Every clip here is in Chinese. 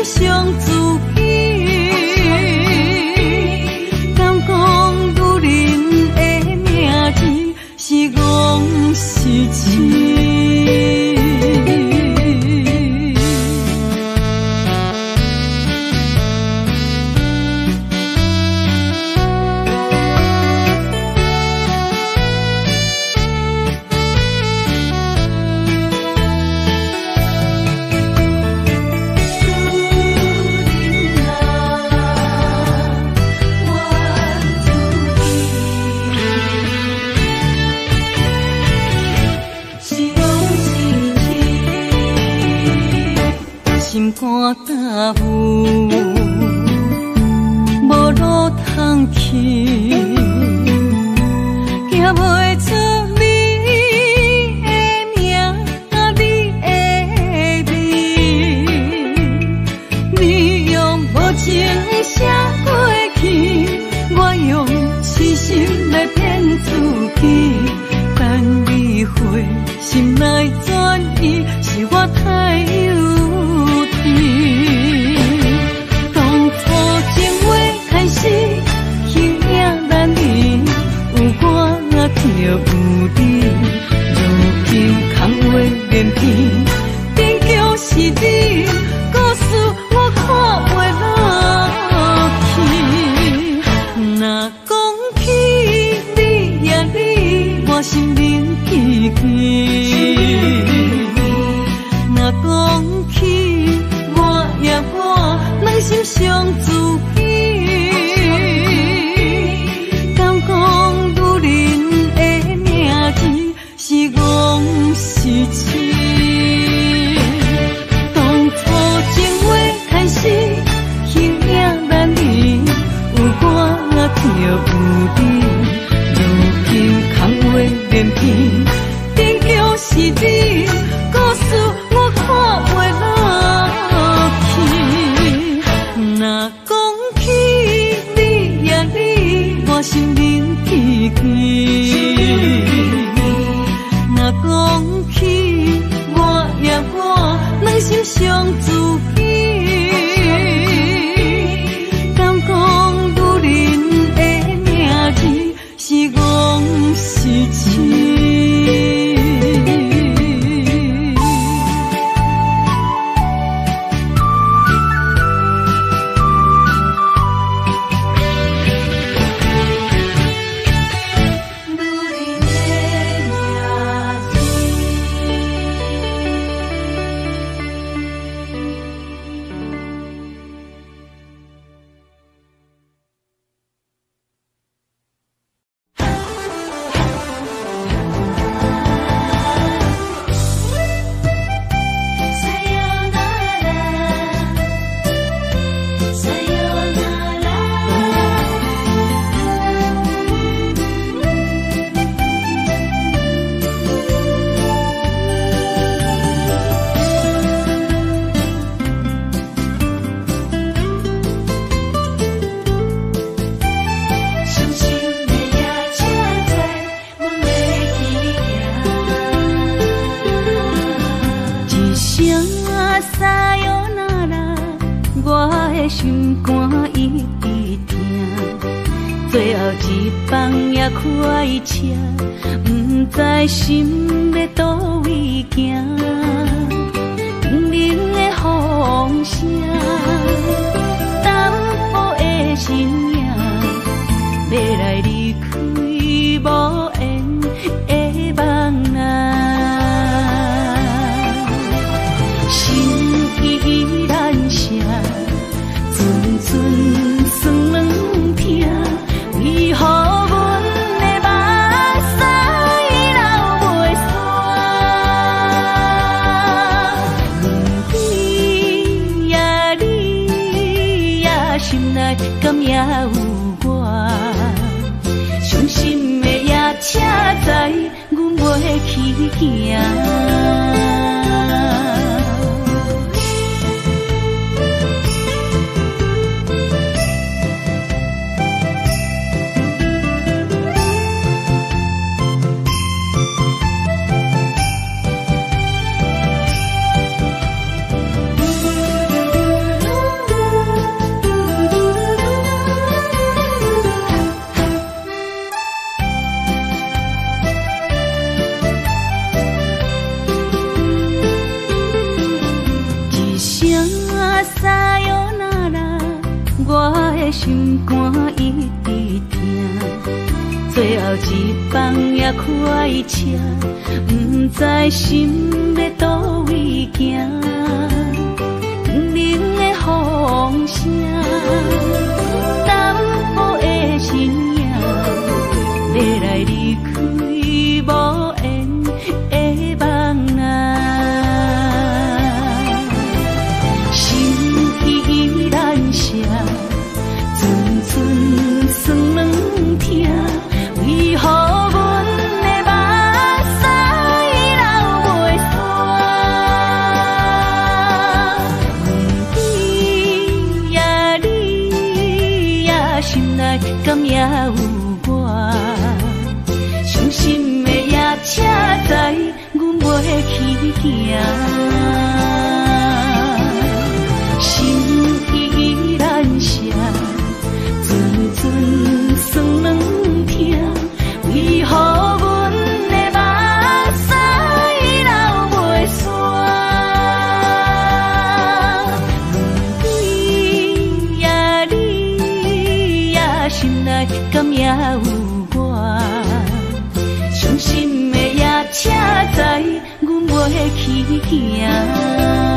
心伤自己。敢讲女人的名字是戆是痴？心肝担负，无路通去，行袂出你的名，你的味。你用无情写过去，我用痴心来骗自己。等你回心来转意，是我太幼。当初情话开始，形影难离，有我就有你。如今空话连篇，终究是你，故事我看袂落去。若讲起你呀你，我心灵奇奇。若讲起心伤自己，敢讲女人的名字是戆是痴？当初情话开始，形影难离，有我就有你。如今空话连篇，终究是你，故事我看袂落去。若讲起你呀你，我心灵奇奇。若讲起我呀我，软心伤自己。敢讲女人的名字是戆是痴？心肝一直疼，最后一放也开车，不知心要倒位行。冷冷的风声，淡薄的身影，要来离开无缘的梦啊，心依然舍。寸酸软痛，为何阮的目屎流袂煞？你呀你呀，心内敢也有我？伤心的夜车载，阮袂去行。 的心肝一直疼，最后一棒也开车，不知心要倒位行，冷的风声，淡薄的身影，要来离开无缘的梦啊。酸软疼，为何阮的目屎流袂煞？问你呀，心内敢也有我？伤心的夜车载，阮袂去行。心依然涩。酸软疼，为何阮的目屎流袂煞？问你呀，心内敢也有我？伤心的夜车载，阮袂去行。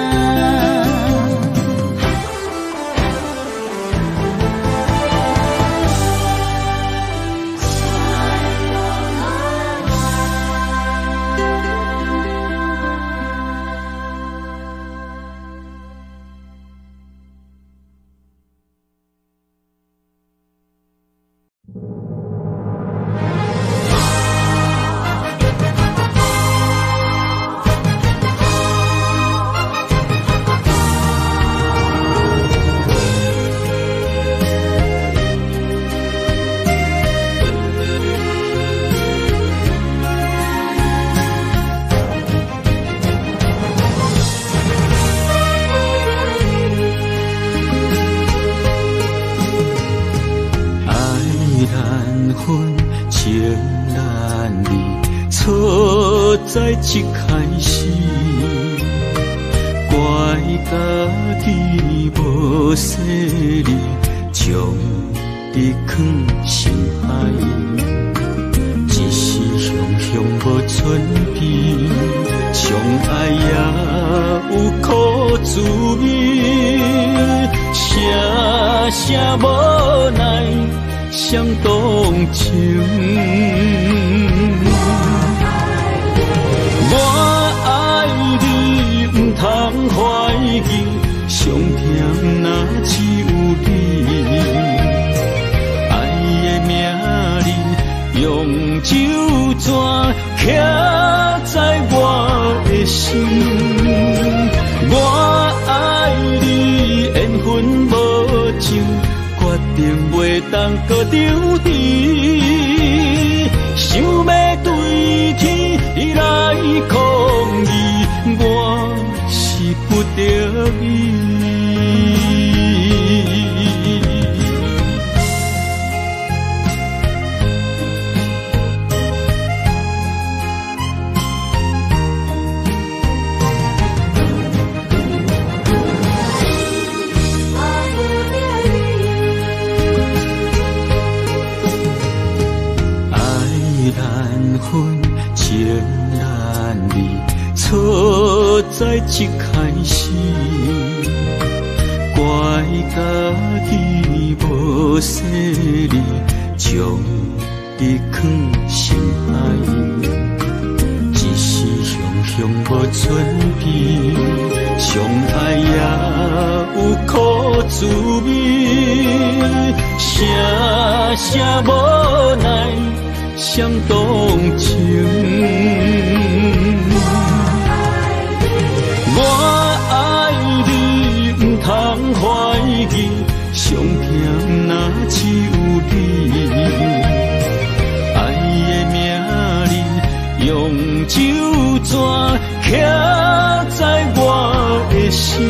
在一开始，怪家己无细腻，将伊藏心海。一时雄雄无准备，相爱也有苦滋味，声声无奈伤动情。我爱你，不通怀疑，上甜若只有你。爱的名字用酒泉刻在我的心。我爱你，缘分无尽，决定袂当搁丢低。想要对天来抗议，我是不得已。情难离，错在一开始，怪家己无细腻，将伊藏心海。一时雄雄无准备，相爱也有苦滋味，声声无奈。伤动情，我爱你，不通怀疑，上甜若只有你。爱的名字用酒泉刻在我的心。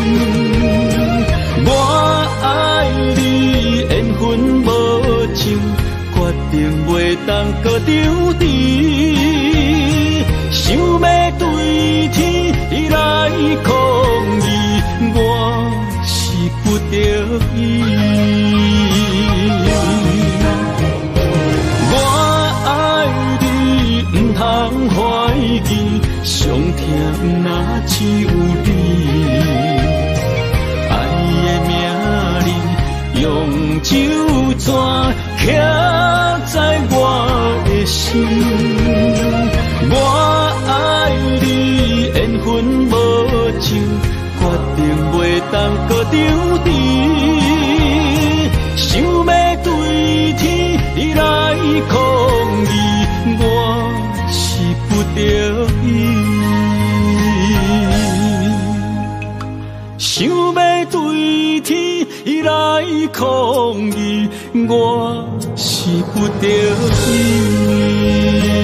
我爱你，缘分无尽。决定袂当搁丢低，想要对天来抗议，我是不得已。 酒怎刻在我的心？我爱你，缘分无尽，决定袂当搁丢低。想要对天来抗议，我是不得已。想要对天来抗议，我是不得已。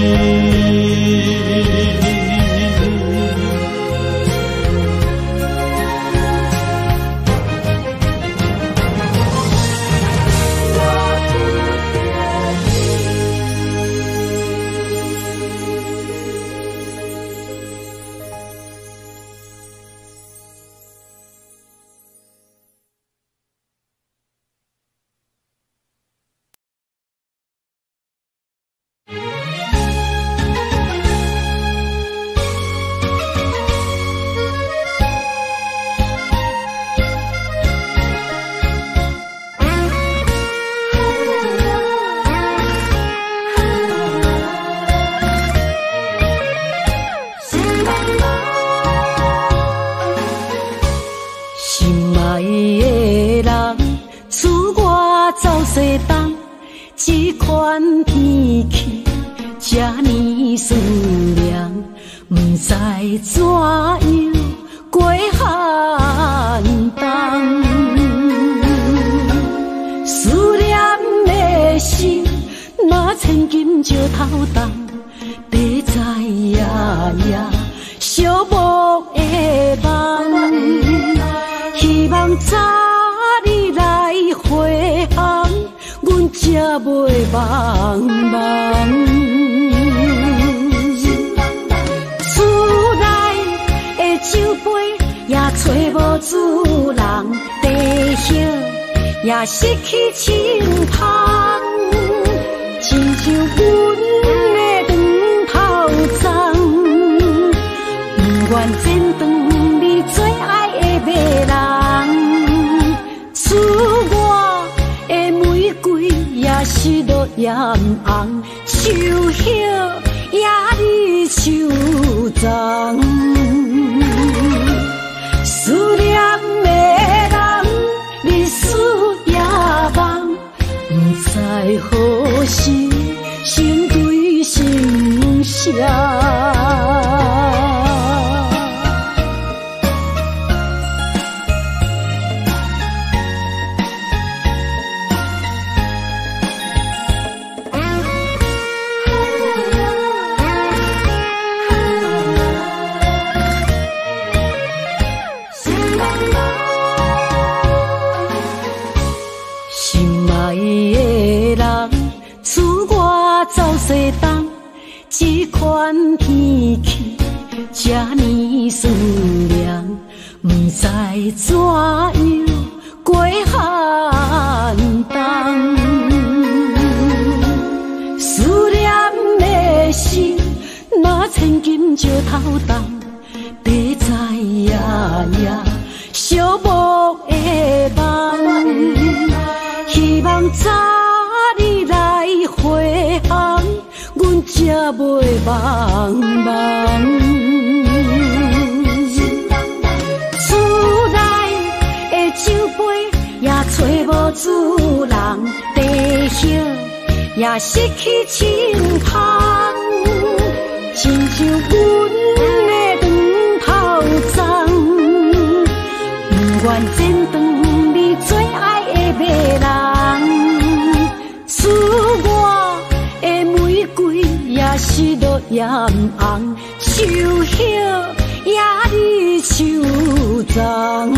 这款天气这呢酸凉，不知怎样过寒冬。思念的心，若千金石头重，地在夜夜寂寞的梦。希望早日来回航，阮才袂茫茫。厝内的酒杯也找无主人，地叶也失去清芳，亲像阮的长头鬃，不愿剪断你最爱的迷人。厝外的玫瑰也是落艳红，秋叶也离秋丛。思念的人，日思夜梦，不知何时心对心伤。走西东，这款天气这呢酸凉，不知怎样过寒冬。思念的心，若千金石头重，地在夜夜寂寞的梦。希望早日来回航，阮才袂茫茫。厝内的酒杯也找无主人，地叶也失去清芳，亲像阮的长头鬃，不愿剪断你最爱的迷人。厝外的玫瑰也是落艳红，秋叶也离秋丛。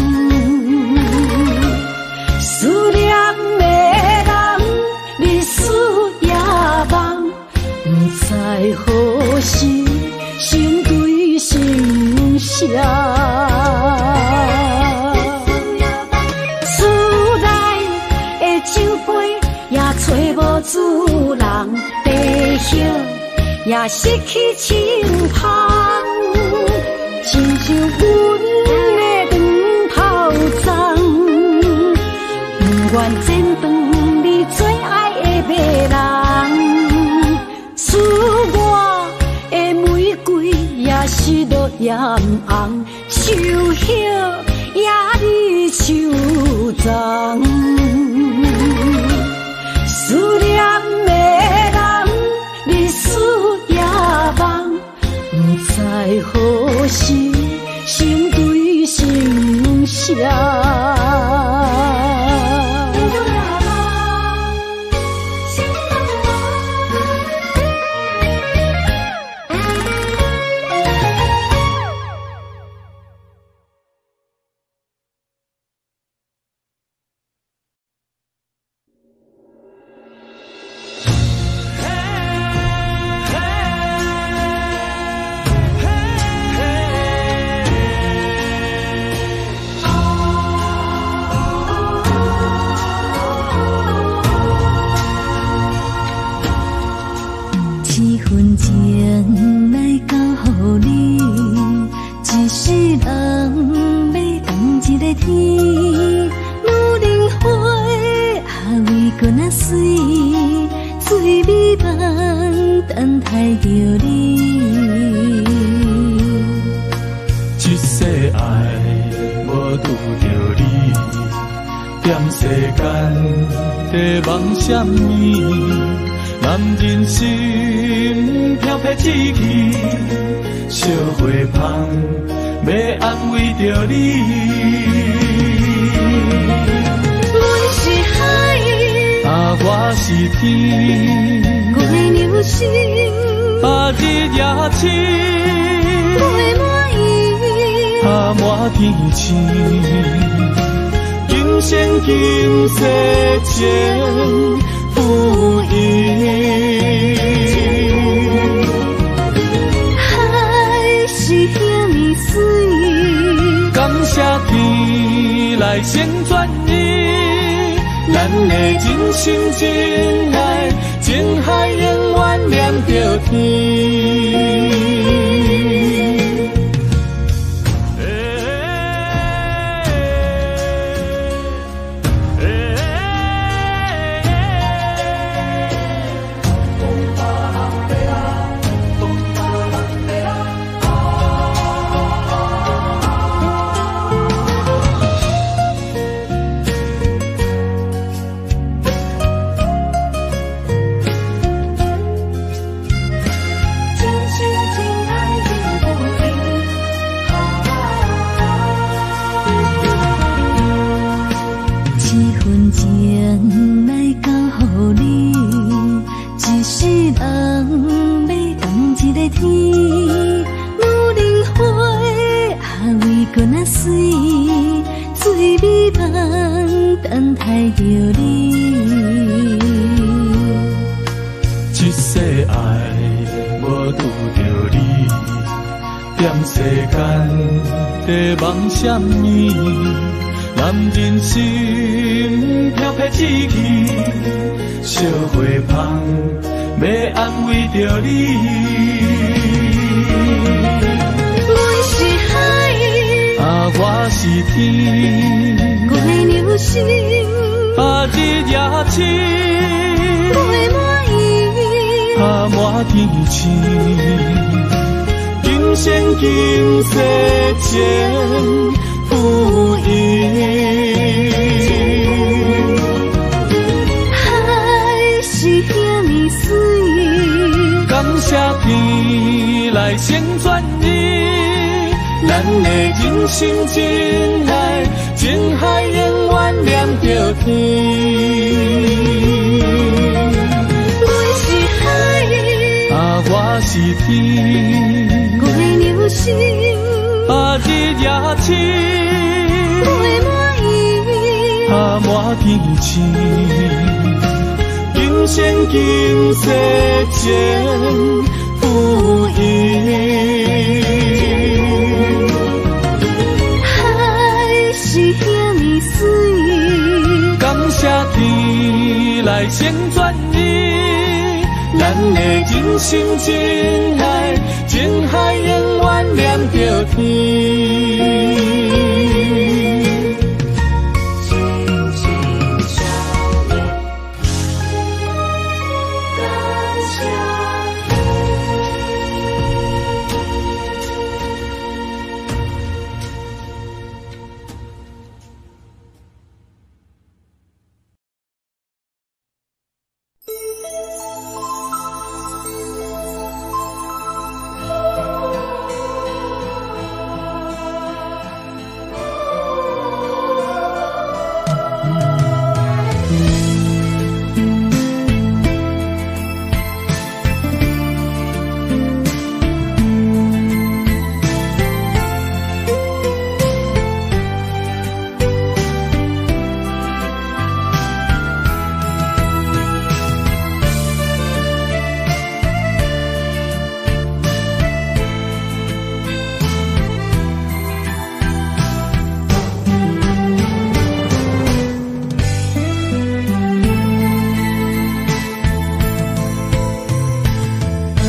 思念的人，日思夜梦，不知何时心对心伤。找无主人，地叶也失去清芳，亲像阮的长头鬃，不愿剪断最爱的迷人，使我的玫瑰也是落艳红，手叶也你手脏，思念的人，日思夜梦，不知何时成对成双。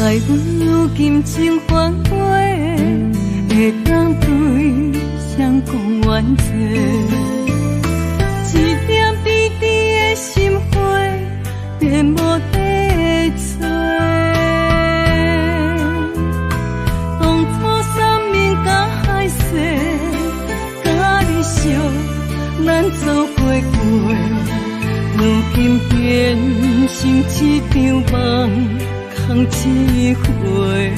爱阮如今情反悔，会当对谁讲冤罪？一点滴滴的心花，变无地找。当初三面甲海誓，甲你惜，咱走过过，如今变成一场梦。空一回，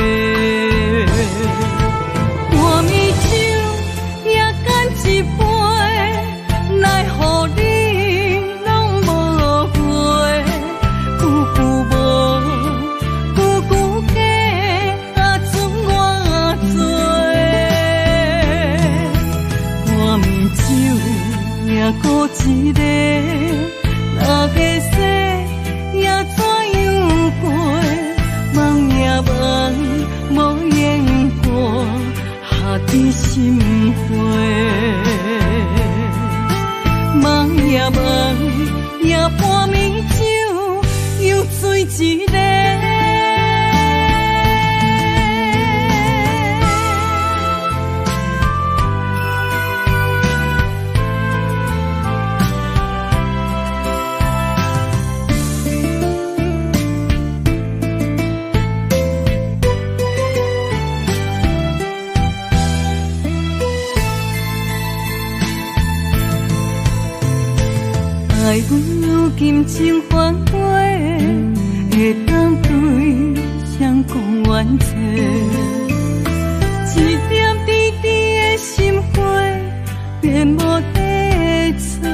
半暝酒也干一杯，奈何你拢无回？久久无，久久假，啊准我做。半暝酒也孤一个，哪个说也怎样过？梦也梦，无言过，下伫心花。梦也梦，也半暝酒，又醉一个。爱阮如今情反悔，会当对谁讲冤罪？一点滴滴的心花，变无地找。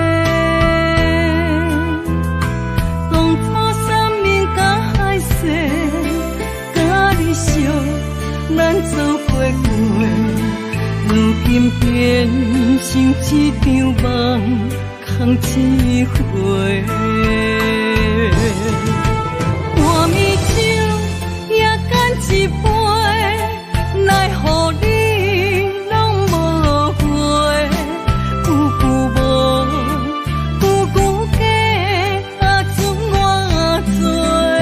当初三面甲海誓，甲你惜，咱走过过，如今变成一场梦。空一回，半暝酒也干一杯，奈何你拢无回？久久无，久久假，啊准我做。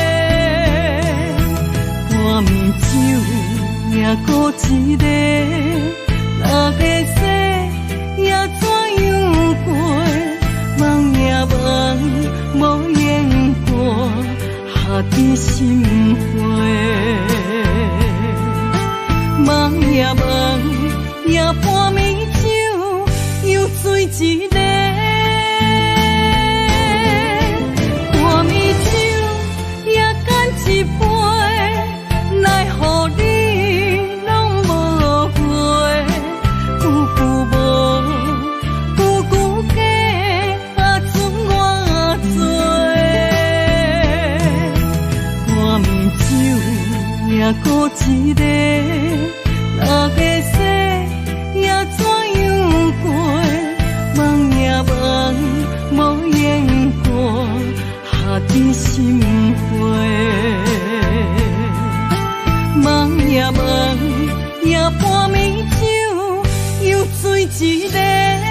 半暝酒也孤一个，哪个说也怎样过？梦也梦，无言过，下伫心花。梦也梦，也半暝酒，又醉一个。半暝酒也干一杯，奈何你拢无回？久久无。也孤一个，哪个说也怎样过？梦也梦，无言过，下伫心花。梦也梦，也半暝酒，又醉一个。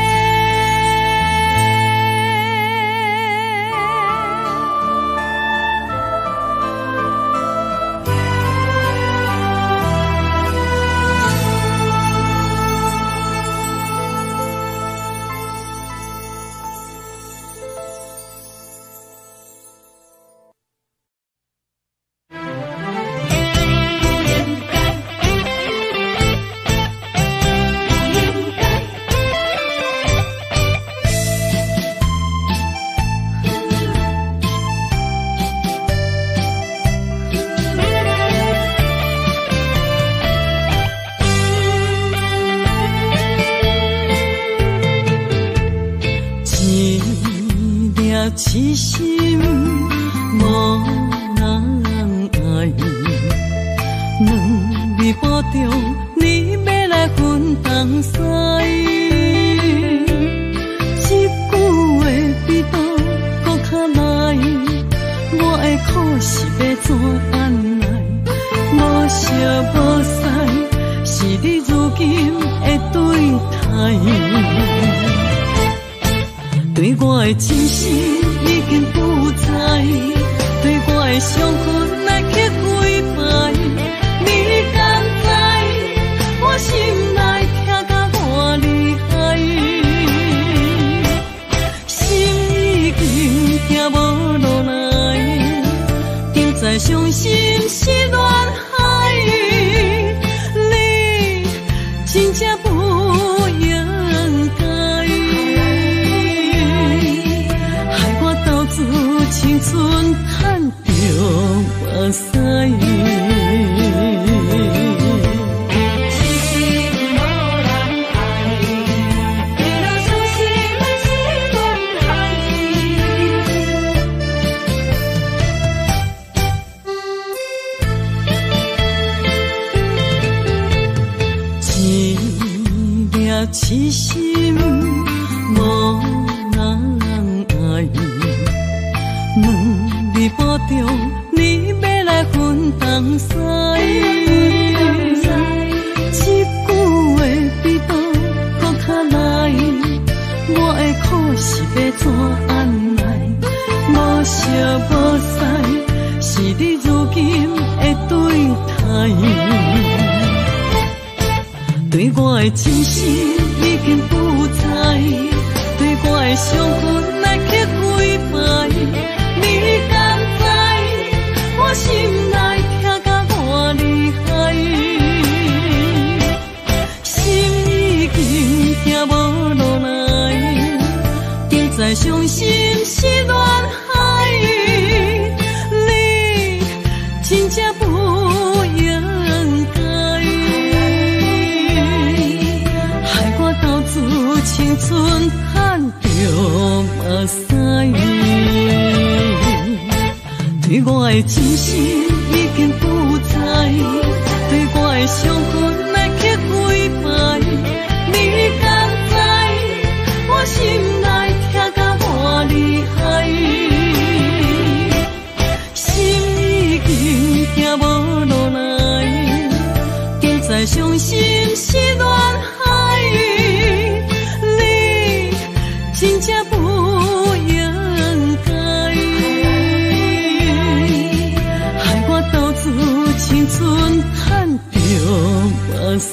痴心无人爱，两日保重，你要来分东西。一句话比倒搁较来，我的苦是要怎安来？无惜无使，是你如今的对待。对我的真心已经不知，对我的伤痕来去几摆，你敢知？我心内痛甲偌厉害，心已经行无落来，定在伤心是恋海，你真正不应该，害我斗志青春赚着目屎。痴心无人爱，两日半中你要来分东西，一句话比倒搁较来，我的苦是要怎安来？无烧无屎，是你如今的对待。对我的真心已经不知，对我的伤痕来去几摆，你敢知？我心内痛甲偌厉害，心已经行无落来，定在伤心是恋海，你真正不应该。青春赚着目屎，对我的真心已经不知，对我的伤痕来去几摆，你敢知？我心内痛甲偌厉害，心已经行无落来，定在伤心是恋海。真正不应该，害我斗志青春赚着目屎。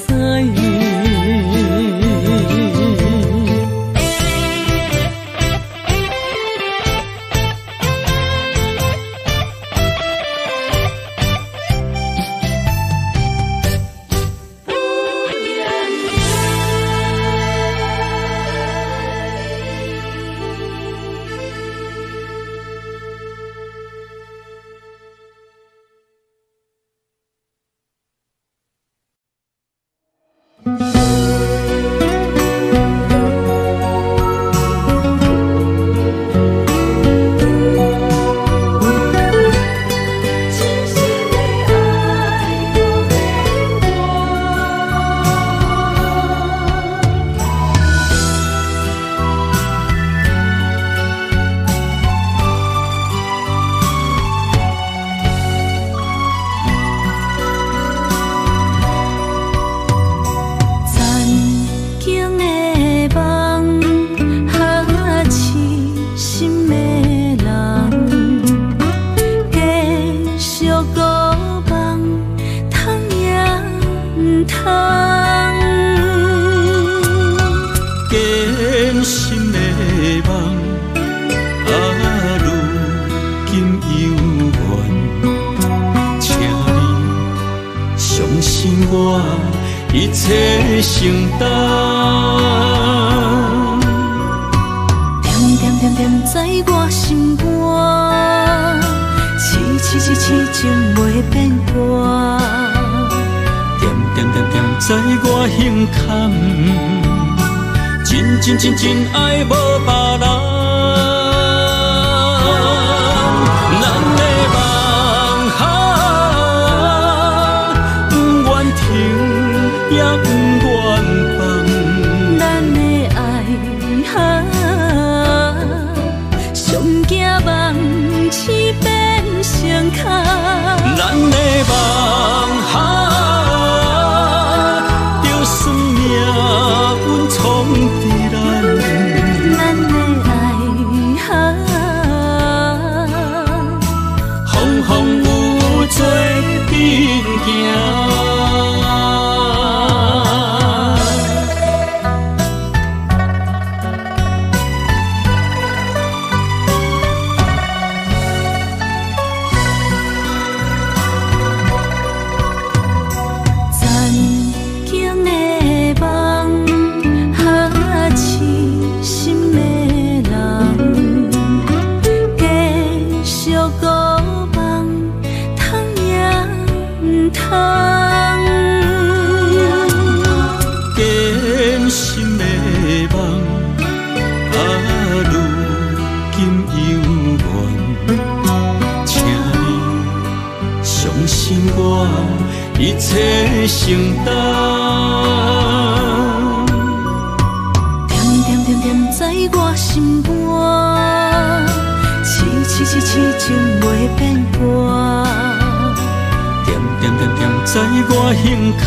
一切承担，点点点点在我心肝，痴情袂变卦，点点点点在我胸坎，真爱无别人。也不愿放，咱的爱上惊梦痴变成空，咱的梦就算命运闯在咱的爱一切承担。 点点点点在我心肝，痴情袂变卦。 点点点点在我胸坎，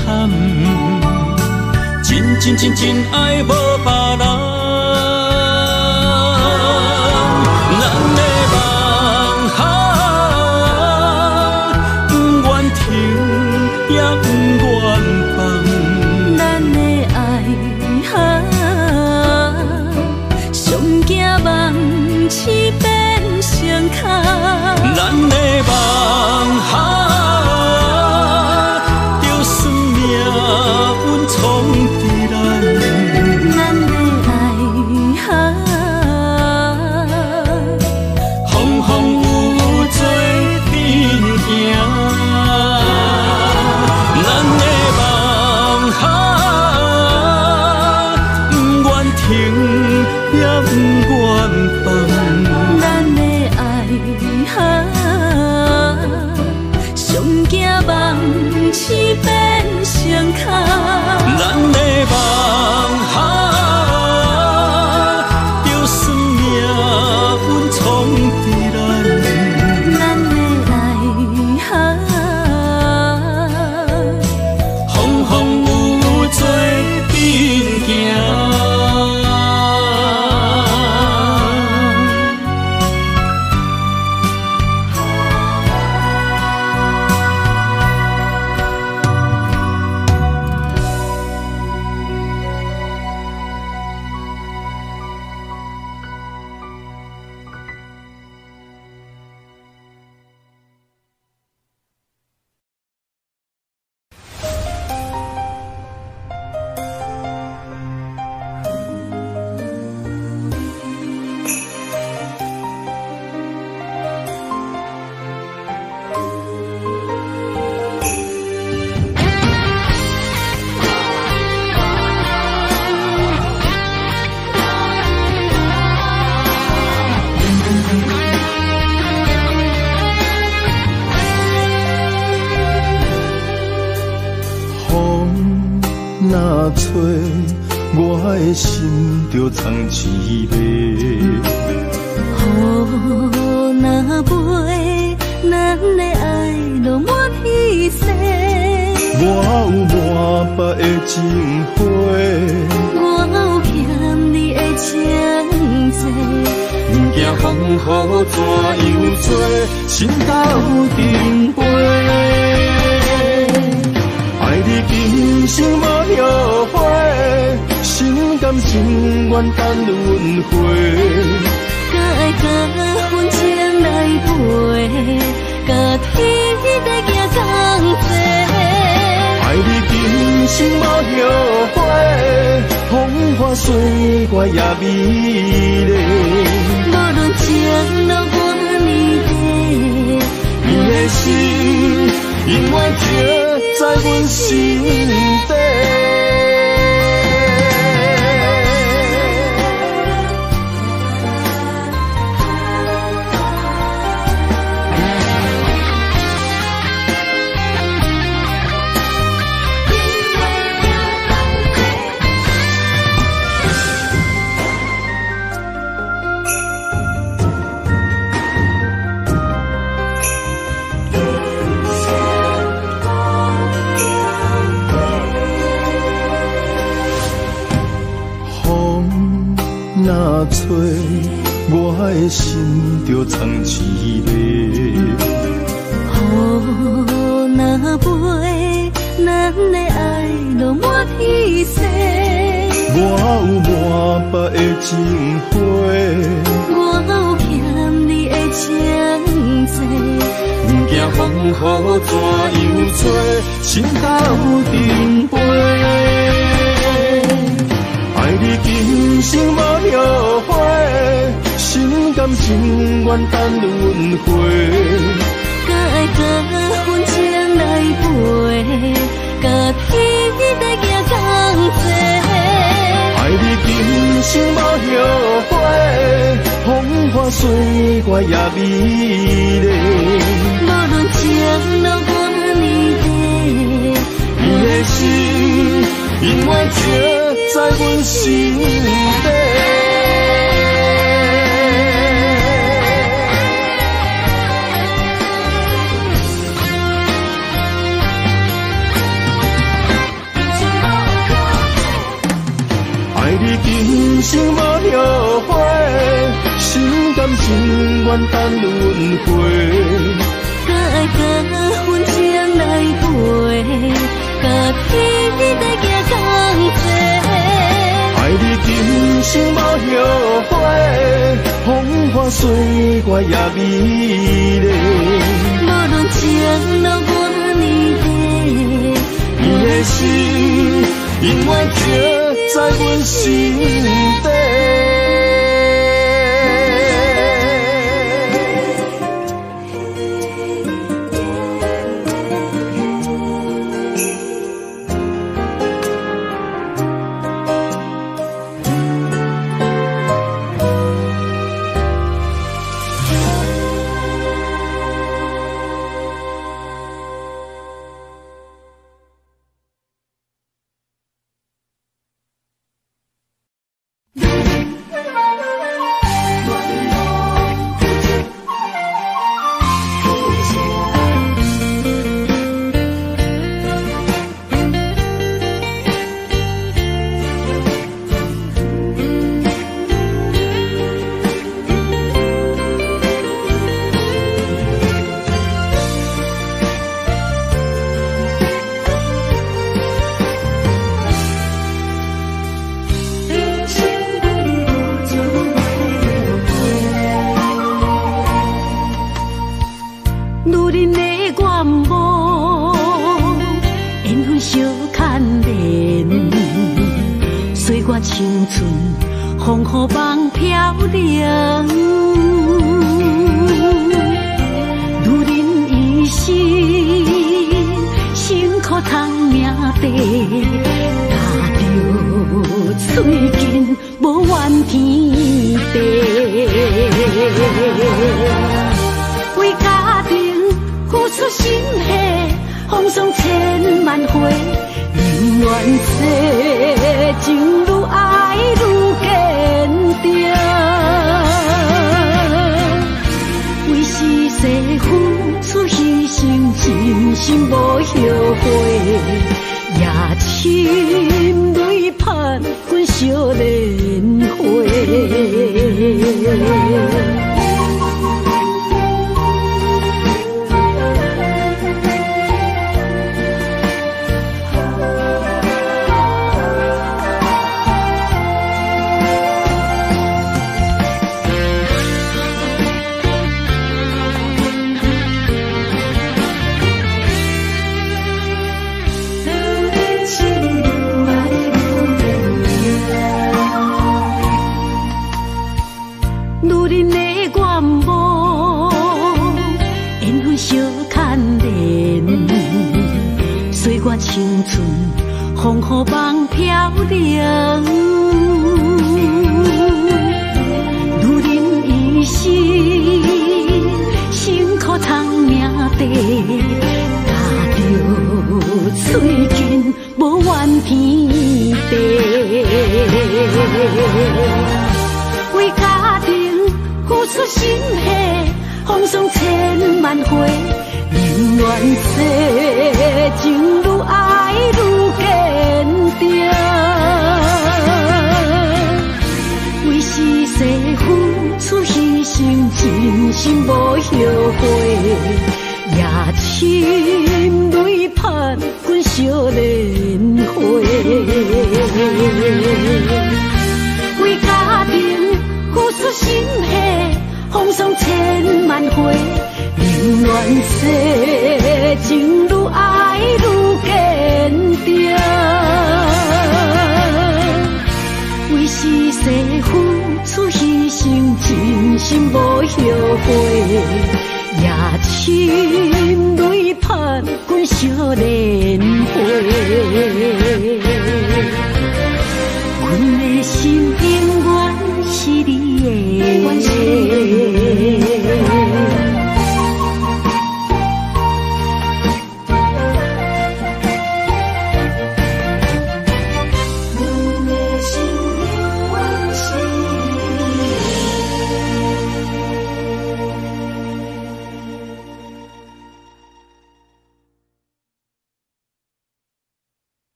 真爱无别人。咱的梦哈，不愿停也不愿放。 咱的爱哈，上惊梦痴变相牵。 咱的梦哈，就算命运冲伫咱， 咱的爱哈， 风有做阵行。咱的梦哈，不愿停也不愿放。 咱的爱哈，上惊梦痴变相牵。 咱的梦哈，就算命运冲伫咱， 咱的爱哈， 风有做阵行。 若吹，我的心就藏一个。 雨若飞，咱的爱就满稀世。 我有满腹的情花， 我有欠你的情债。 不惊风雨怎样做，心斗阵飞。爱你今生无后悔，心甘情愿等轮回。 敢爱甲阮情来陪，甲天在行同齐。 爱你今生无后悔，风花雪月也美丽。 无论情路多年短， 你的心永远刻在阮心底。若吹，我的心就藏一个。 雨若飞，咱的爱就满稀世。 我有满腹的情花， 我有欠你的情债。 不惊风雨怎样做，心斗阵飞。爱你今生无后悔，心甘情愿等轮回。 敢爱甲阮情来陪，甲天在行同齐。 爱你今生无后悔，风花雪月也美丽。 无论情路多年短， 心永远刻在阮心底。爱你今生无后悔，心甘情愿等轮回。 甲爱甲阮情来陪，甲天在行同齐。 爱你今生无后悔，风花雪月也美丽。 无论情路偌呢短， 你的心永远刻在阮心底。 青春风雨梦飘零，女人一生辛苦赚命地，踏着嘴筋无怨天地，为家庭付出心血，风霜千万回。宁愿世情愈爱愈坚定，为是世付出牺牲，真心无后悔，也深泪盼阮少年花。青春风雨梦飘零，女人一生辛苦赚命地，踏着嘴筋无怨天地，为家庭付出心血，风霜千万回。宁愿世情愈爱愈坚定，为是世付出牺牲，真心无后悔，也深泪盼阮少年花。为家庭付出心血，风霜千万回。宁愿世情愈爱愈坚定，为是世付出牺牲，真心无后悔，也深泪盼阮少年花。阮的心永远是你的。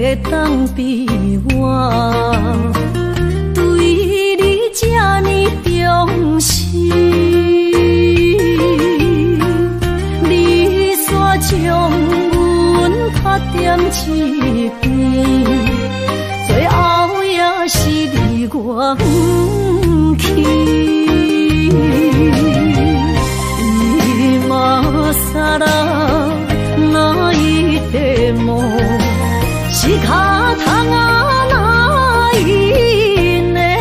会当比我对你这呢重视，你煞将阮拍点一边，最后也是你我不去。今さら泣いても仕方がないね。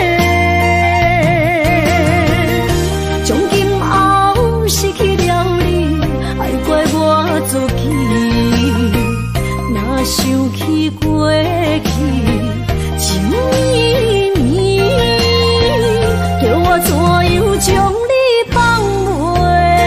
从今后失去了你，爱怪我自己。若想起过去情绵绵，叫我怎样将你放袂？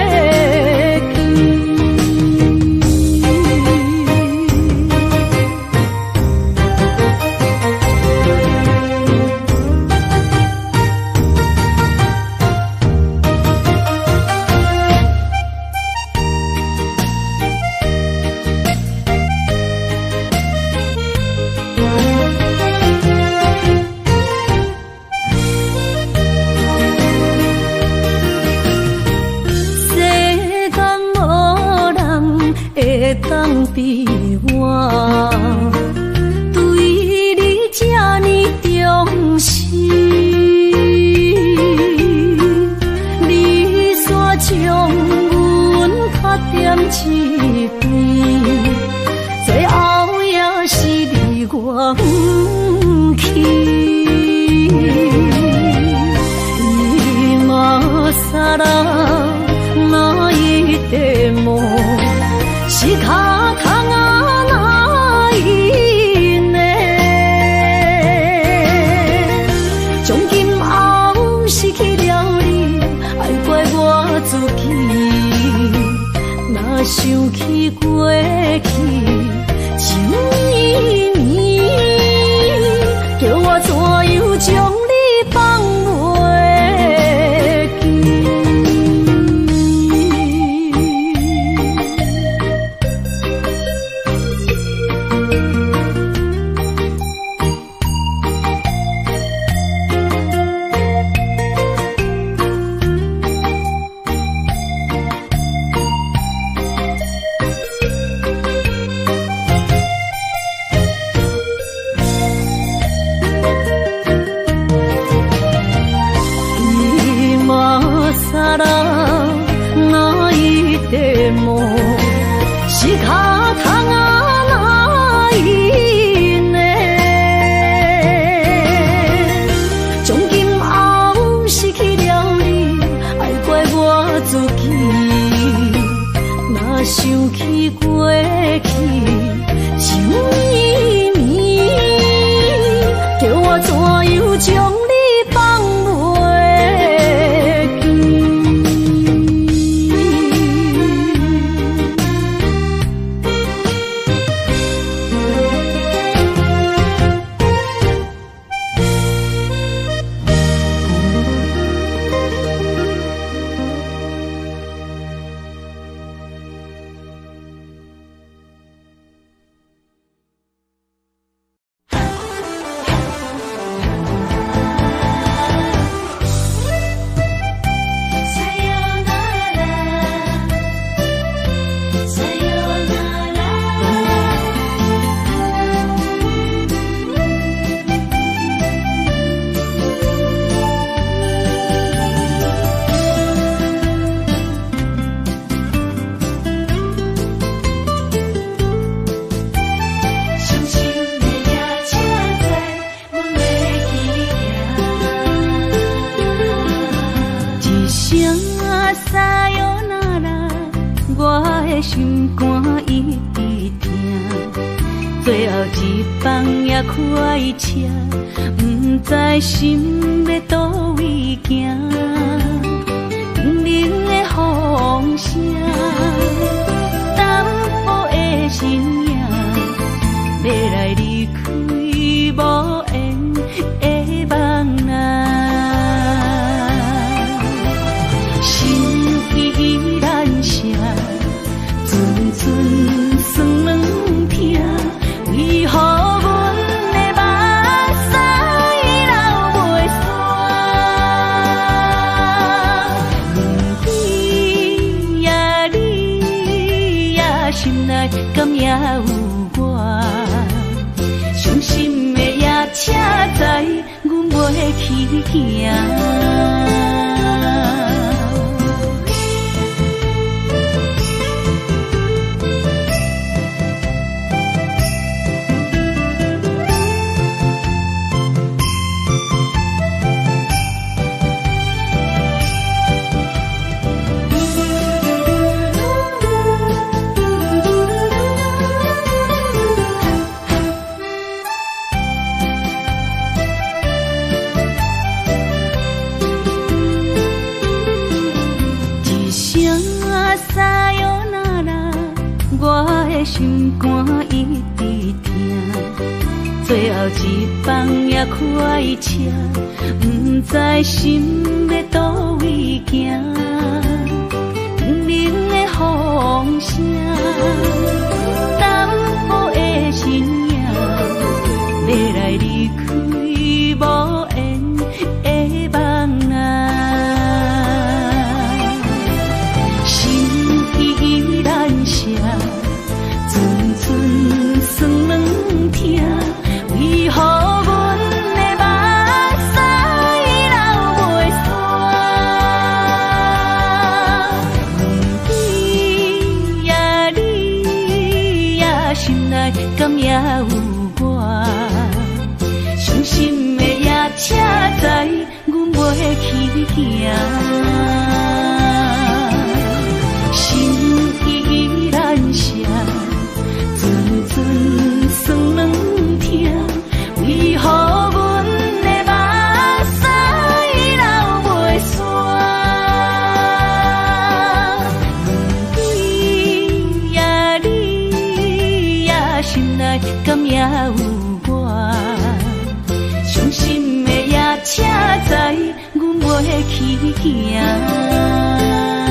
当比我对你这呢重视，你煞将阮拍点一边，最后也是你我不去。今さら泣いても仕方がないね。从今后失去了你，爱怪我自己。若想起过去情绵绵，叫我怎样将你放袂？さら泣いても仕方がないね。从今后失去了你，爱怪我自己。若想起过去情绵绵，叫我怎样将你放袂？心肝一直疼，最后一放也开车，不知心要倒位行。冷冷的风声，淡薄的身影，要来离开无缘的梦啊，心依然舍。寸寸酸软疼，为何？ 内敢也有我？伤心的夜车载，阮袂去行。心肝一直疼，最后一放也开车，不知心要倒位行。不明的风声，等雨的身影，要来离开无缘的梦啊，心依然舍。算软疼，为何阮的目屎流袂煞？问你呀，你呀，心内敢也有我？伤心的夜车载，阮袂去行。心依然舍。算软疼，为何阮的目屎流袂煞？你呀，你呀，心内敢也有我？伤心的夜车载，阮袂去行。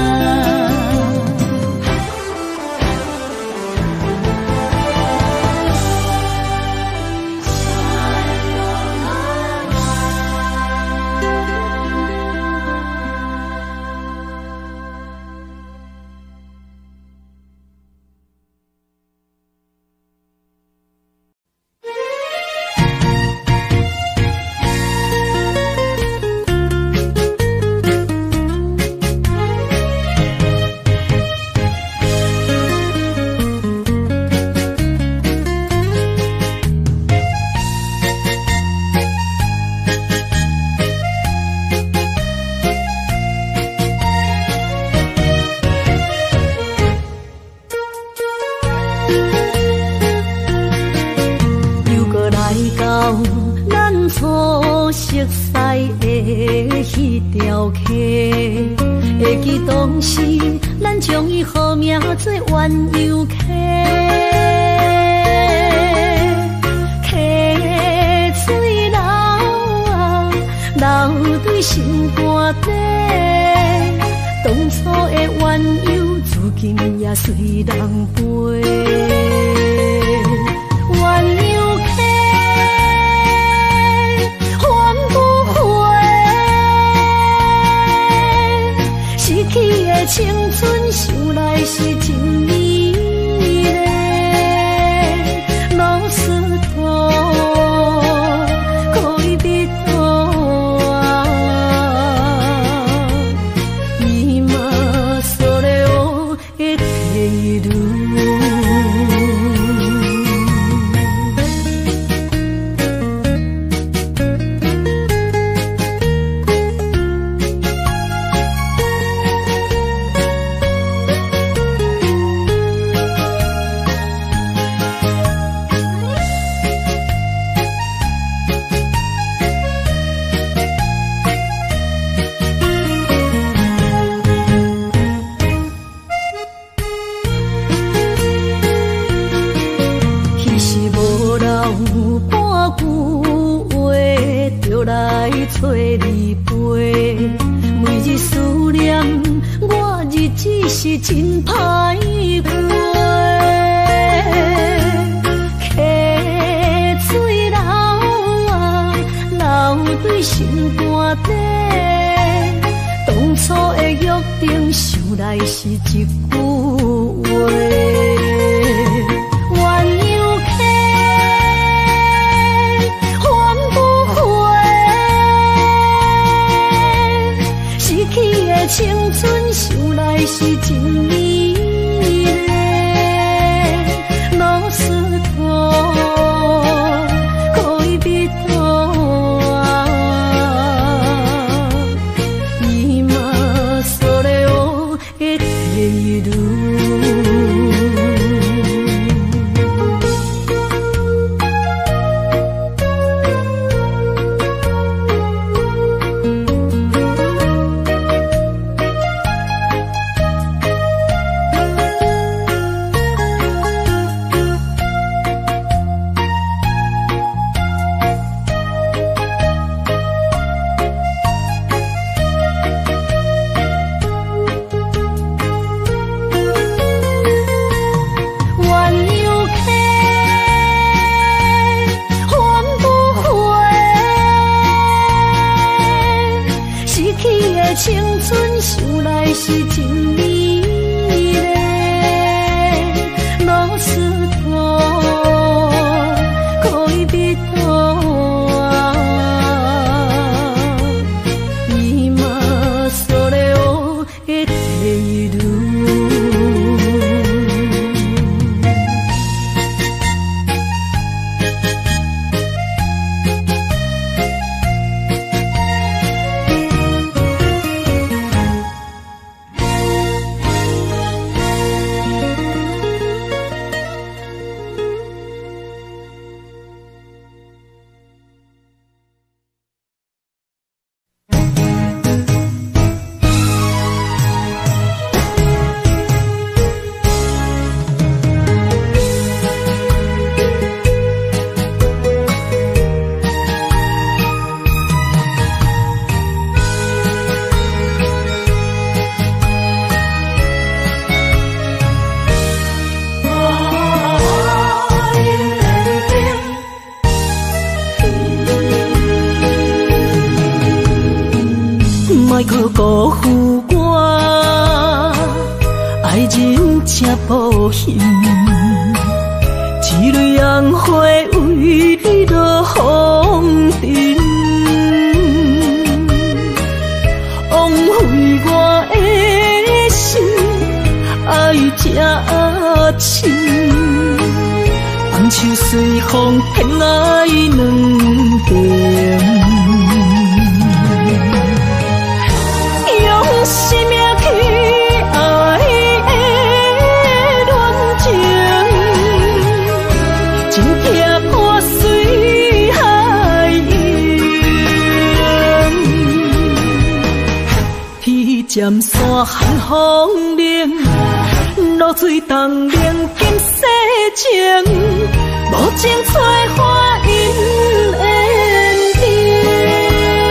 会记当时，咱将伊号名做鸳鸯溪，溪水流啊，流对心肝底。当初的鸳鸯，至今也随人陪。鸳鸯溪。逝去的青春，想来是真美丽。老师徒，可以别途啊，伊嘛所了的退路。找你陪，每日思念，我日子是真歹过。溪水流啊，流对心肝底。当初的约定，想来是一句话。 青春想来是真美丽，老师徒可以比多啊，伊嘛所咧学的第路。青春想来是真美丽，老师徒可以比多啊，伊嘛所咧学的第路。莫可辜负我，爱人才保险，一蕊红花为落风尘，枉费我的心，爱这深，红树随风偏爱两边。生命去爱的恋情，真痛破水海洋。天渐山寒风冷，露水冻凝金世情，无情催花因缘定。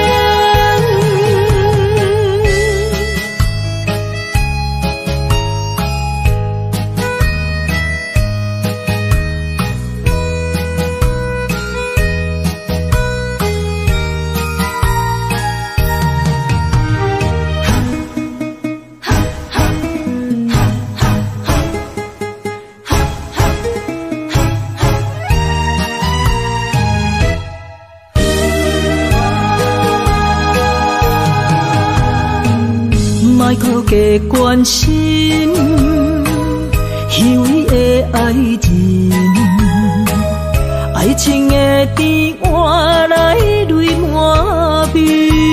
莫可加关心，虚伪的爱人，爱情的甜换来泪满面，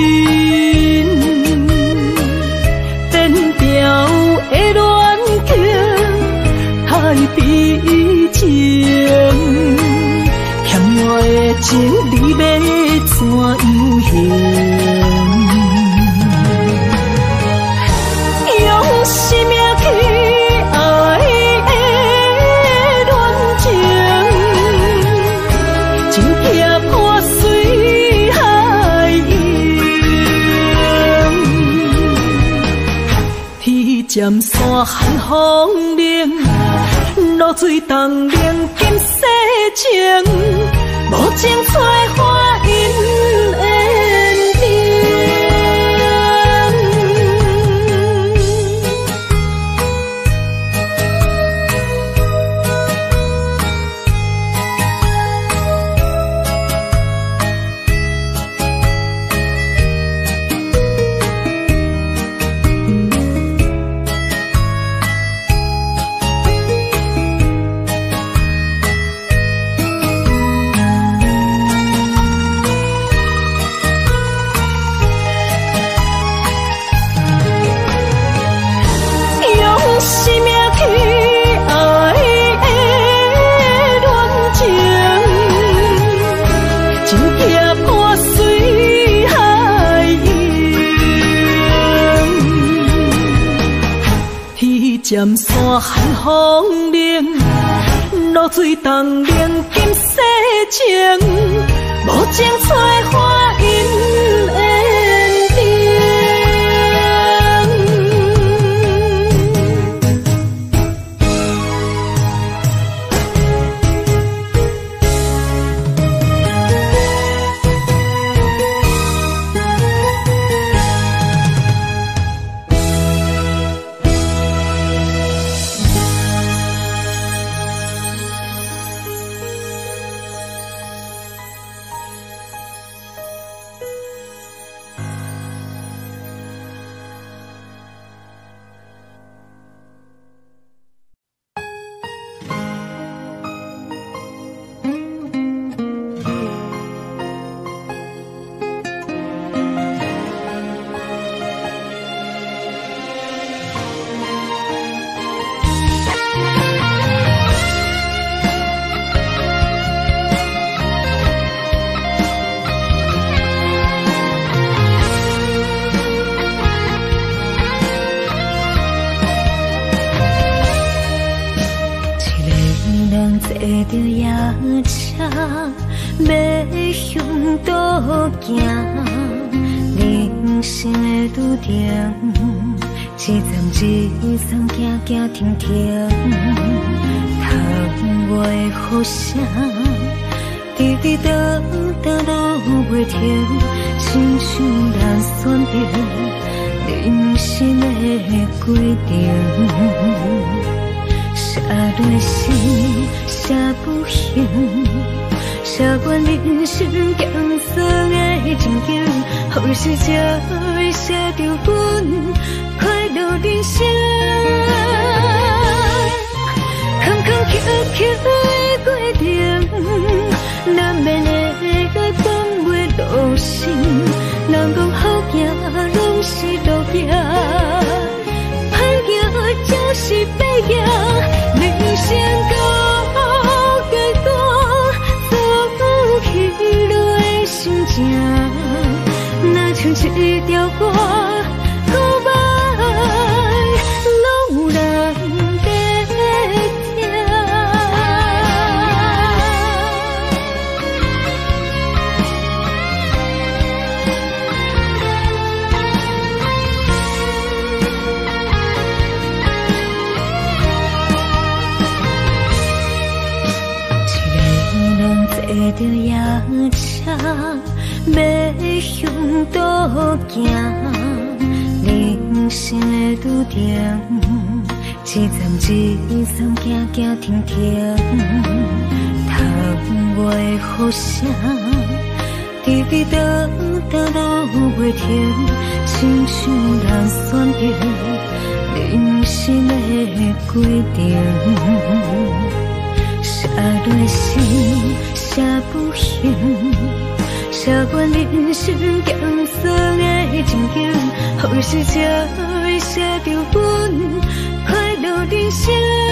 变调的恋情太悲情，欠我的情你要怎样还？生命去爱的恋情，真痛破水海洋。天渐山寒风冷，露水冻凝金世情，无情催花因缘定。 尖山寒风冷，露水东冷金世情，无情采花因缘定。坐着夜车，要向倒行。人生的拄定，一站一站，行行停停。窗外的雨声，滴滴答答落袂停，亲像咱选择人生的规定。写落诗，写不行，写阮人生艰涩的情景，何时才会写着阮快乐人生？坎坎坷坷的过程，难免会放袂落心。人讲好行，拢是路行。就是白行，人生到结果，走起落的心情，若像一条歌，古板拢有人在听。坐着夜车，要向倒行。人生的拄定，一站一站，行行停停。窗外的雨声，滴滴答答落袂停，亲像咱选择人生的规定。写落诗，写不行，写阮人生艰涩的情景，何时才会写着阮快乐人生？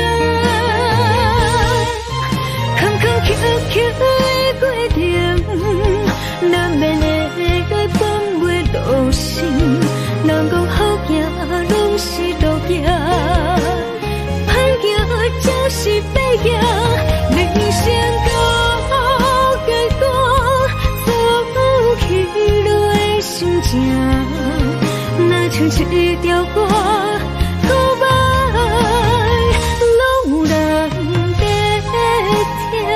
坎坎坷坷的过程，难免会放袂落心。人讲好行，拢是路行，歹行就是白行。人生到结果，走起落的心情，若像一条歌，古板拢有人在听。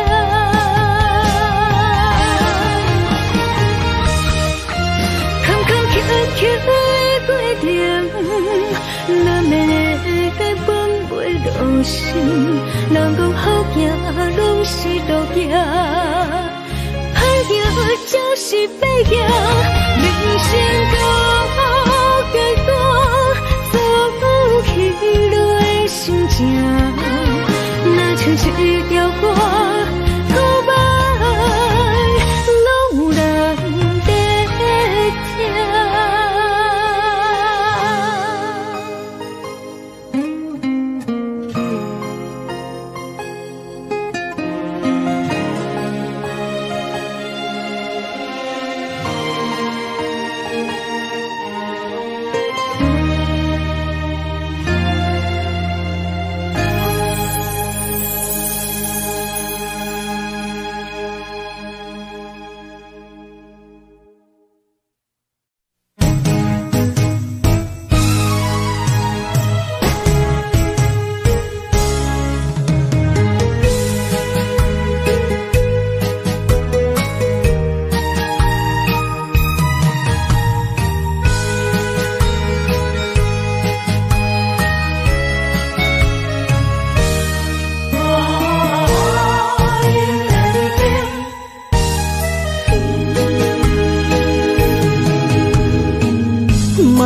坎坎坷坷的过程，难免会放袂落心。人讲好行，拢是路行，歹行就是白行。人生到结果，走起落的心情，若像一条歌，古板拢有人在听。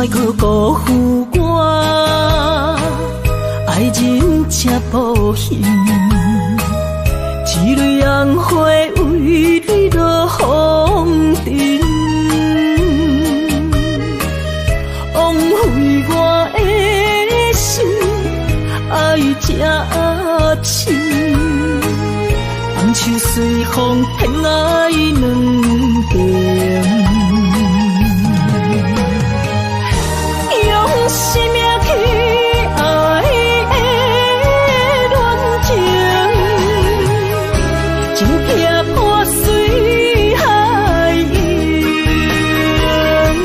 莫去辜负我爱人这无幸，一蕊红花为你落风尘，枉费我的心爱这深，红树随风偏爱两边。用生命去爱的恋情，情劈破水海洋，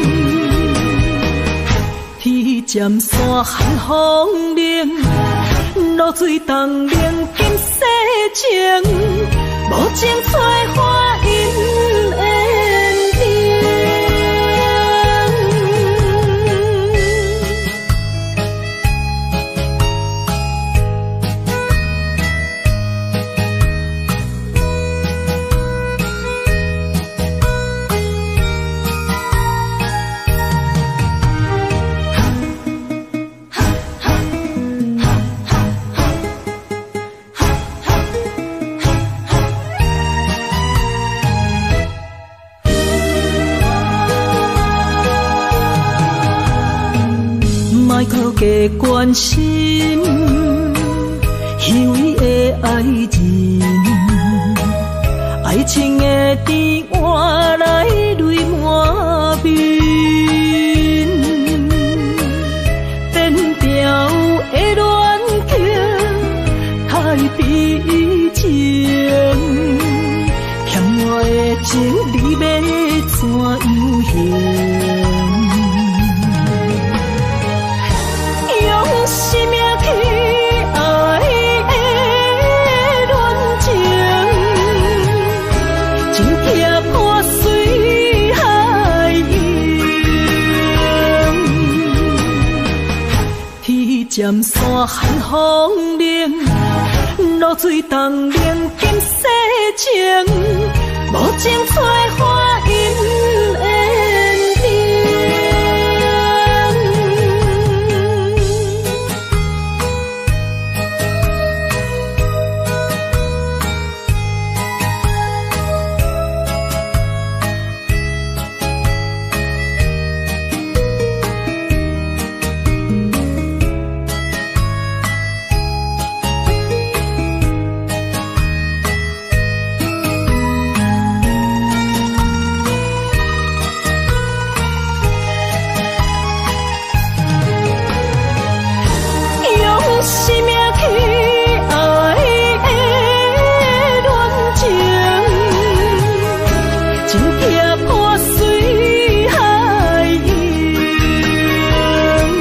天渐山寒风冷，露水冻凝今世情，无情催花因缘定。莫加关心虚伪的爱人，爱情的甜换来泪满面，变调的恋情太悲情，欠我的情你要怎样还？生命去爱的恋情，情劈破水海洋，天渐山寒风冷，露水冻凝今世情，无情催花因缘定。生命去爱的恋情，情劈破水海洋，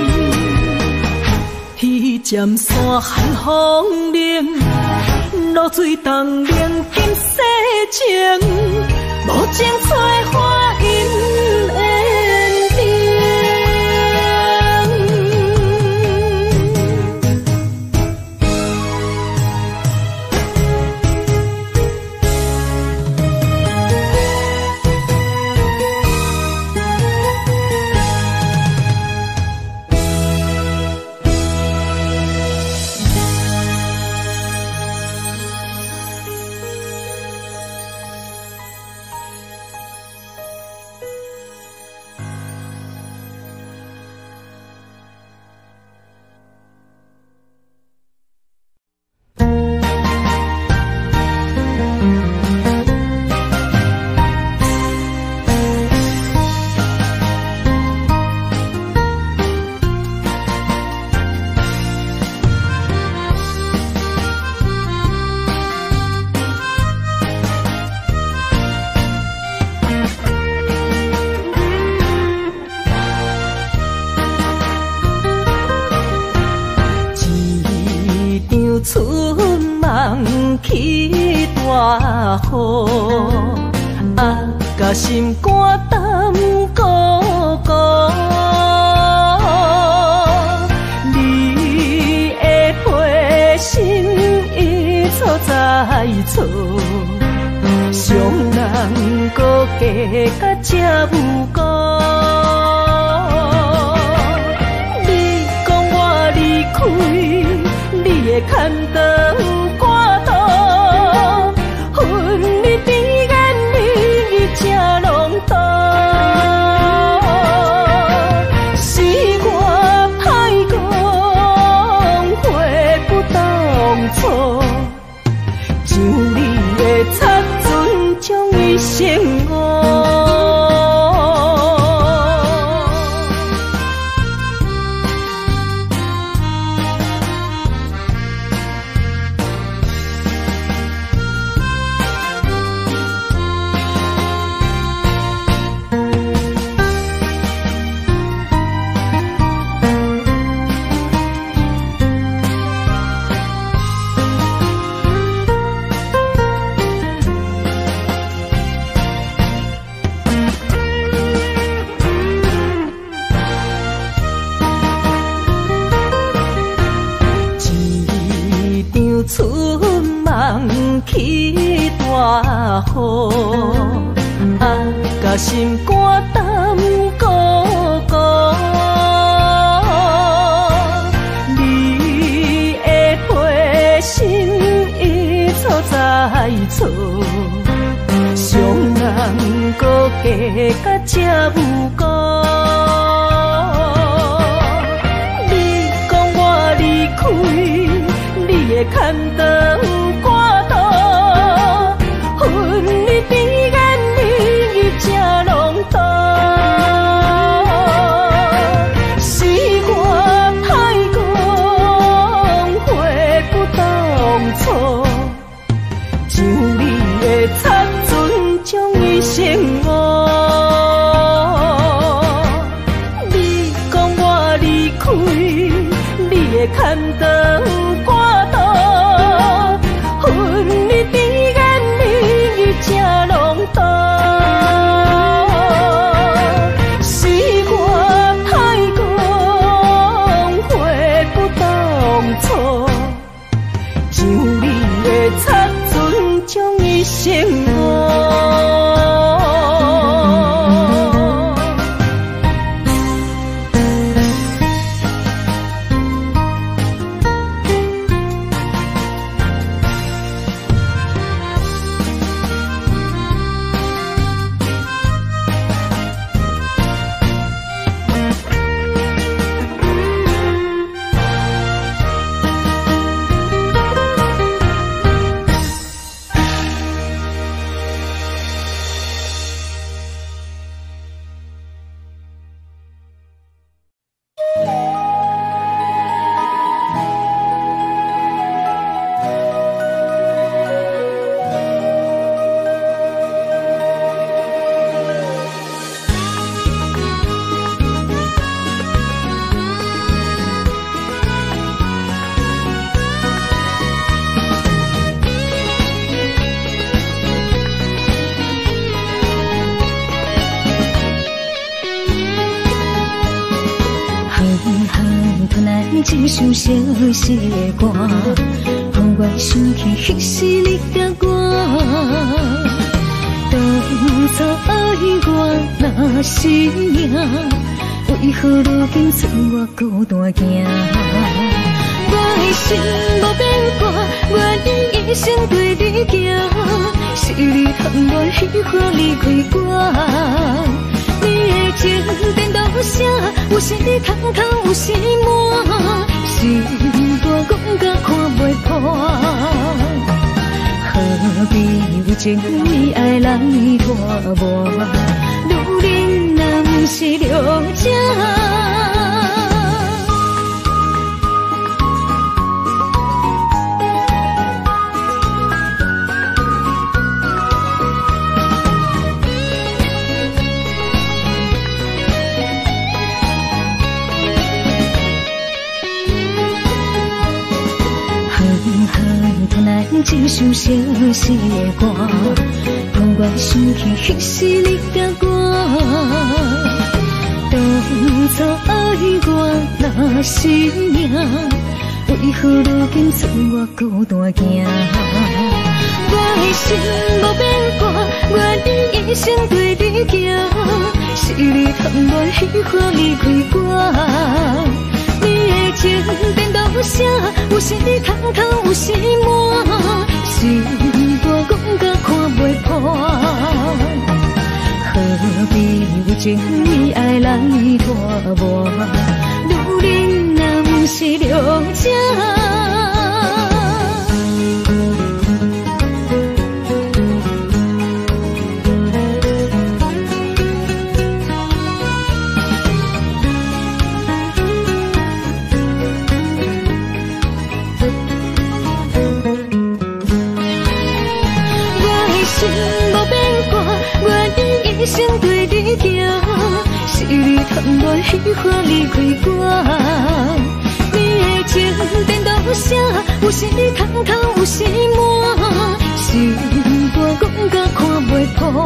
天渐山寒风冷，露水冻凝今世情，无情催花因缘定。春梦起大雨，甲心肝胆孤孤。你的陪心已错再错，伤人搁加甲这无辜。 的牵肠挂肚，恨你边眼你这拢多，是我太讲悔不当初，像你的擦船将伊生误。起大雨，甲心肝胆孤孤。你的批心已错在错，伤人搁加甲这有辜。你讲我离开，你的牵肠。生活，你讲我离开，你的牵肠挂肚，恨你边眼你这拢多，是我太讲悔不当初，像你的擦船将伊生误。一首小小的歌，让我想起彼时你甲我。当初爱我若是命，为何如今剩我孤单行？我的心无变卦，我愿一生对你行。是你喊我喜欢离开我。你的情颠倒啥？有时通通，有时满，心肝讲甲看袂破。何必有情你爱人拖磨？女人若不是了这。一首小小的歌，让我想起彼时你甲我。当初爱我若是命，为何如今剩我孤单行？我的心无变卦，我愿一生对你行。是你喊我喜欢离开我，你的情颠倒。 啥，有时空空，有时满，心肝讲甲看袂破。何必有情义爱来拖磨？女人若不是了解。一生对你行，是你贪恋喜欢离开我。你的情颠倒啥，有时空空，有时满，心肝讲甲看袂破。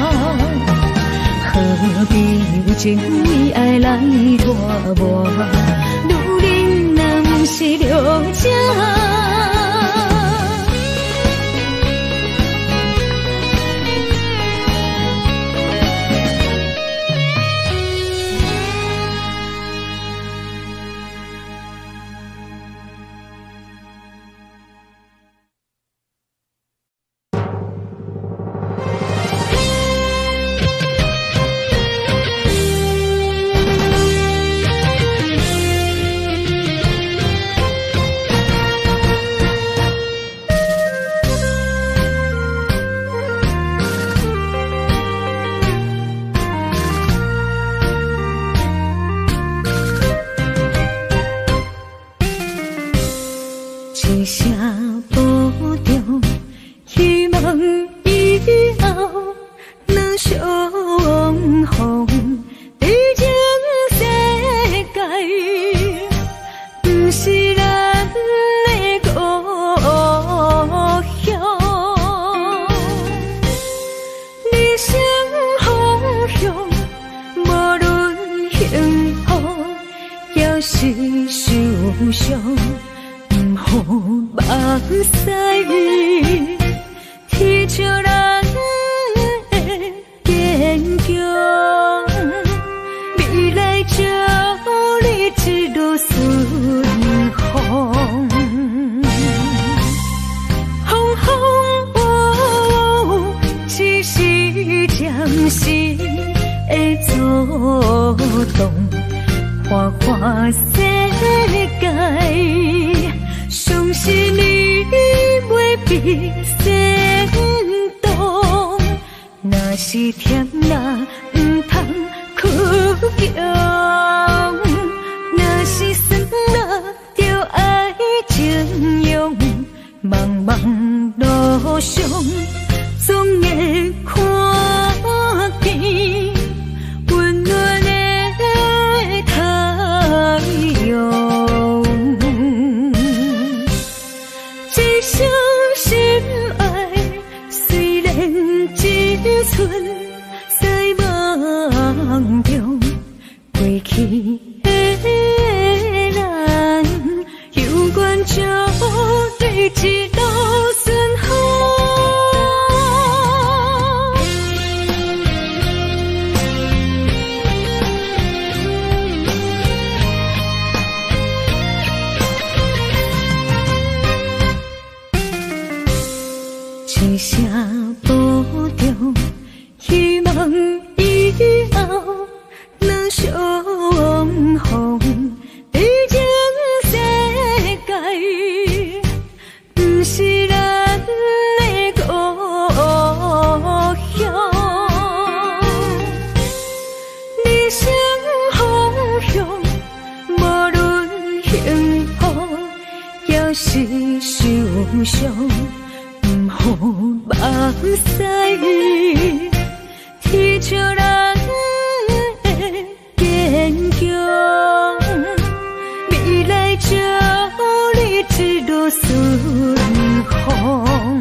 何必有情义爱来拖磨？女人若不是了解。一声保重，希望以后能相逢。毕竟世界不是咱的故乡，人生方向无论幸福也是受伤。好目屎，天照咱的坚强，未来祝你一路顺风。风风雨雨，只是暂时的作动，花花世界。相信你袂比先动，若是甜啦，唔通哭强；若是酸啦，就爱情用。茫茫路上，总会看见温暖的太阳。相信爱，虽然只存在梦中，过去的咱，有缘祝你一路顺风。一声保重，希望以后能相逢。毕竟世界不是咱的故乡，人生方向无论幸福也是受伤。好目屎，天照咱的坚强，未来祝你一路顺风。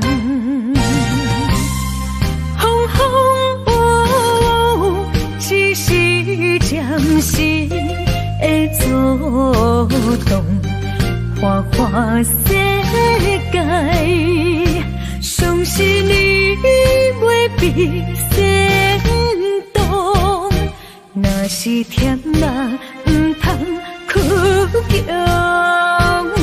风风雨雨，只是暂时的作动，花花世界。相信你袂比先动，若是甜啦，唔通哭强。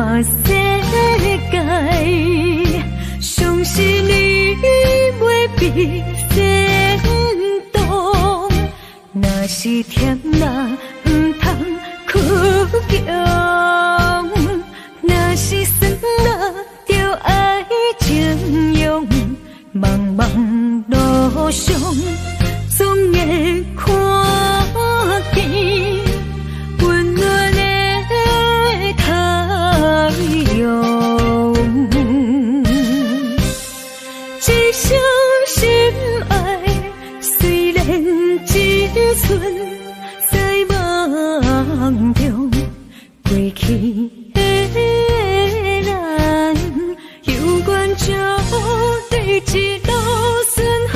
看世界，相信你袂比先动。若是甜啦，唔通苦强；若是酸啦，就爱情用。茫茫路上，总会看见温暖的太阳。一生心爱，虽然只存在梦中，过去的咱有缘就对一路顺风。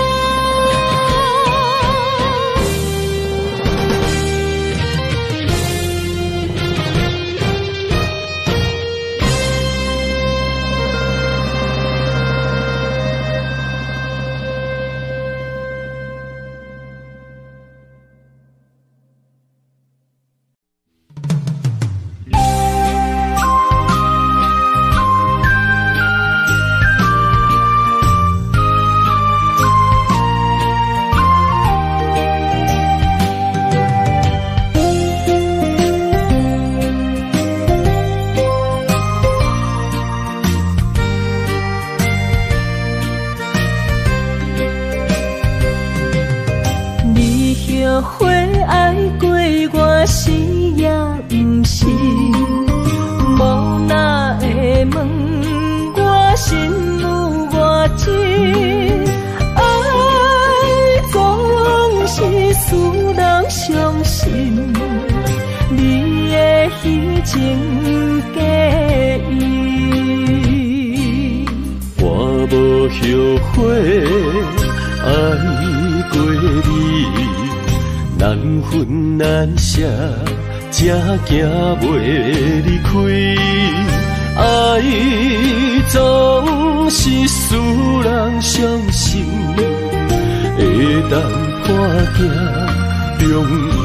会爱过我是也不是，无哪会问我心有偌深，爱总是使人伤心，你的虚情假意， 我无后悔爱过你。难分难舍，才行袂离开。爱总是使人伤心，会当破镜重圆。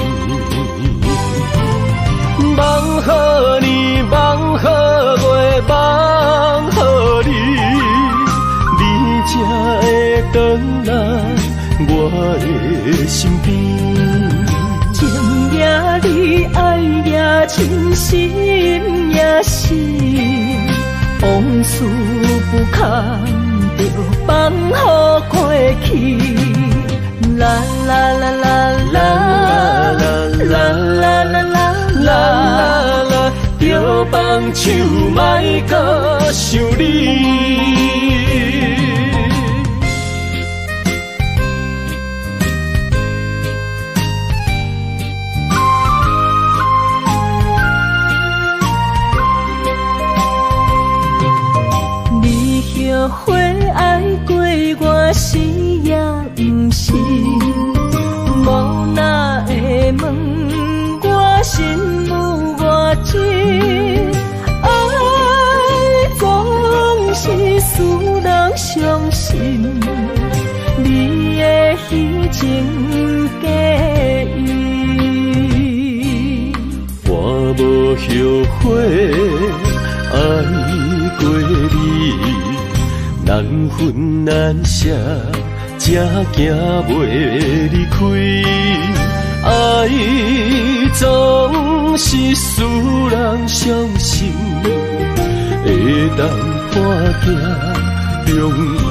梦予你，梦予月，梦予你，你才会回来我的身边。 情也你，爱也真，心也是，往事不堪着放乎过去。啦啦啦啦啦啦啦啦啦啦啦，着放手莫搁想你。会爱过我是也不是，无哪会问我心有偌深，爱总是使人伤心，你的虚情假意， 我无后悔爱过你。难分难舍，才行袂离开。爱总是使人伤心，会当破镜重圆。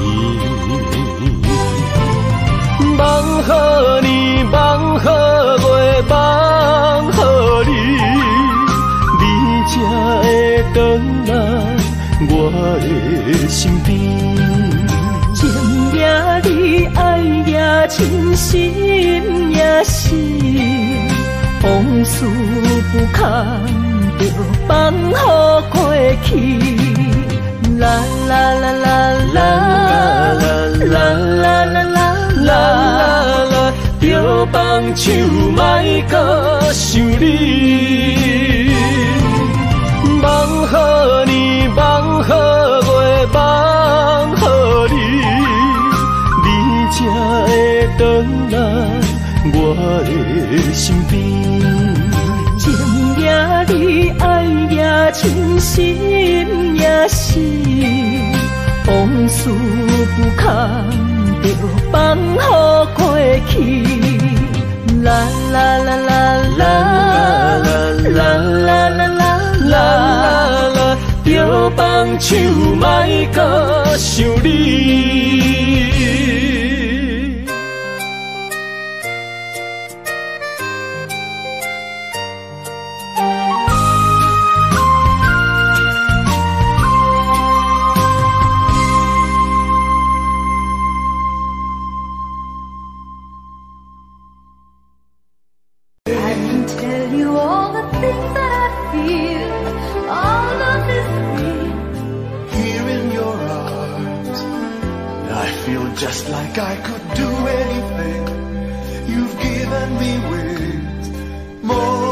梦予你，梦予月，梦予你，你才会回来我的身边。 情也你，爱也真，心也是，往事不堪着放乎过去。啦啦啦啦啦啦啦啦啦啦啦，着放手莫搁想你。梦予你，梦予月，梦予你，你才会回来我的身边。情也你，爱也真， 真心也是往事不堪就放予过去。啦啦啦啦啦啦啦啦啦啦，就放手莫搁想你。 Just like I could do anything, you've given me wings more